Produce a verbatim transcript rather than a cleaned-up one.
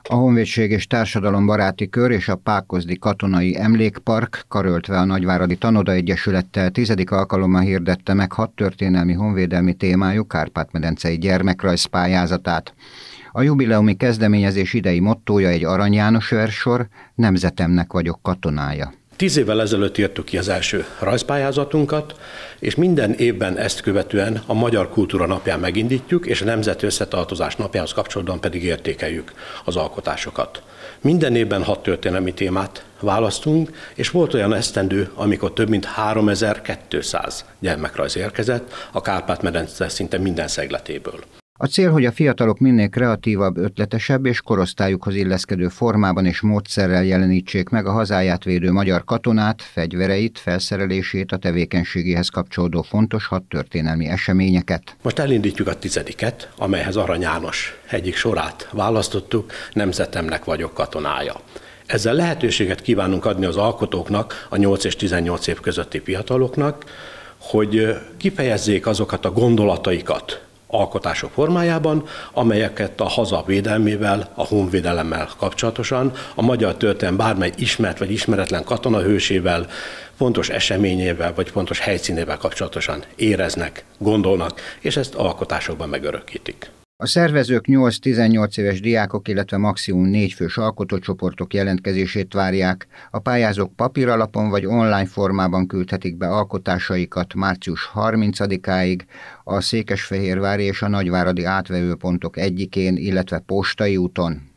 A Honvédség és Társadalombaráti Kör és a Pákozdi Katonai Emlékpark karöltve a Nagyváradi Tanoda Egyesülettel tizedik alkalommal hirdette meg hat történelmi honvédelmi témájú kárpát-medencei gyermekrajz pályázatát. A jubileumi kezdeményezés idei mottója egy Arany János verssor, Nemzetemnek vagyok katonája. Tíz évvel ezelőtt írtuk ki az első rajzpályázatunkat, és minden évben ezt követően a Magyar Kultúra Napján megindítjuk, és a Nemzeti Összetartozás Napjához kapcsolatban pedig értékeljük az alkotásokat. Minden évben hat történelmi témát választunk, és volt olyan esztendő, amikor több mint háromezer-kétszáz gyermekrajz érkezett a Kárpát-medence szinte minden szegletéből. A cél, hogy a fiatalok minél kreatívabb, ötletesebb és korosztályukhoz illeszkedő formában és módszerrel jelenítsék meg a hazáját védő magyar katonát, fegyvereit, felszerelését, a tevékenységéhez kapcsolódó fontos hat történelmi eseményeket. Most elindítjuk a tizediket, amelyhez Arany János egyik sorát választottuk, Nemzetemnek vagyok katonája. Ezzel lehetőséget kívánunk adni az alkotóknak, a nyolc és tizennyolc év közötti fiataloknak, hogy kifejezzék azokat a gondolataikat alkotások formájában, amelyeket a haza védelmével, a honvédelemmel kapcsolatosan, a magyar történelem bármely ismert vagy ismeretlen katonahősével, fontos eseményével vagy fontos helyszínével kapcsolatosan éreznek, gondolnak, és ezt alkotásokban megörökítik. A szervezők nyolc-tizennyolc éves diákok, illetve maximum négy fős alkotócsoportok jelentkezését várják. A pályázók papíralapon vagy online formában küldhetik be alkotásaikat március harmincadikáig a Székesfehérvári és a Nagyváradi átvevőpontok egyikén, illetve postai úton.